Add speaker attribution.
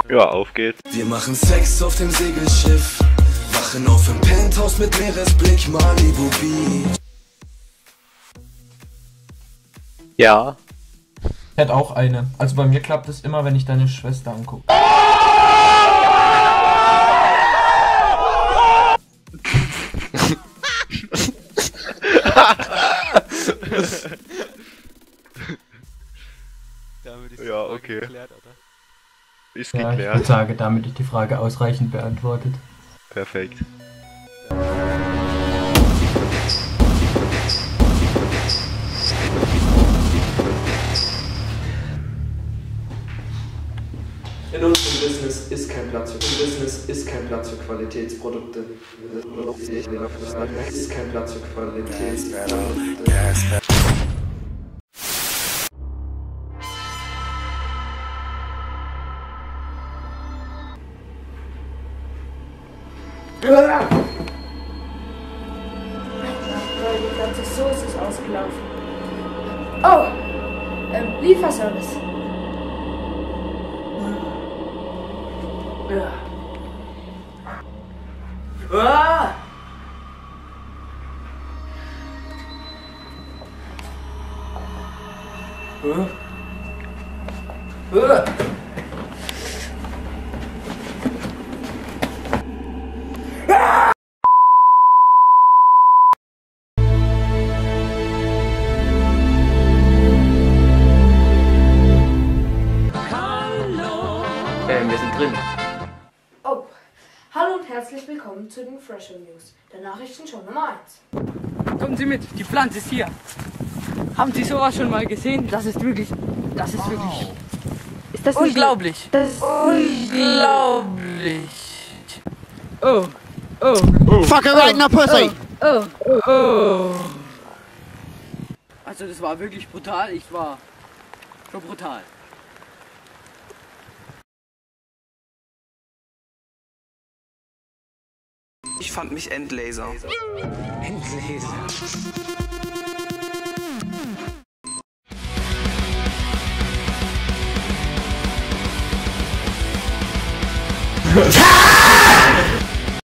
Speaker 1: Ja, auf geht's.
Speaker 2: Wir machen Sex auf dem Segelschiff, wachen auf im Penthouse mit Meeresblick, Malibu Beach.
Speaker 1: Ja.
Speaker 3: Ich hätte auch eine. Also bei mir klappt es immer, wenn ich deine Schwester angucke.
Speaker 1: Ja, okay.
Speaker 4: Geklärt, oder?
Speaker 1: Ist
Speaker 3: Ja, ich
Speaker 1: geklärt.
Speaker 3: würde sagen, damit ist die Frage ausreichend beantwortet.
Speaker 1: Perfekt.
Speaker 5: In unserem Business ist kein Platz für Qualitätsprodukte. Ist kein Platz für Qualitätsprodukte.
Speaker 6: Die ganze Soße ist ausgelaufen. Oh! Lieferservice. Ah!
Speaker 3: Wir sind drin.
Speaker 6: Oh, hallo und herzlich willkommen zu den Fresher News, der Nachrichtenshow Nummer 1.
Speaker 7: Kommen Sie mit, die Pflanze ist hier. Haben Sie sowas schon mal gesehen? Das ist wirklich. Ist das unglaublich? Das ist unglaublich. Oh.
Speaker 8: Fuck it right in the pussy!
Speaker 7: Oh. Also das war wirklich brutal. Ich war schon brutal.
Speaker 8: Ich fand mich Endlaser. Endlaser.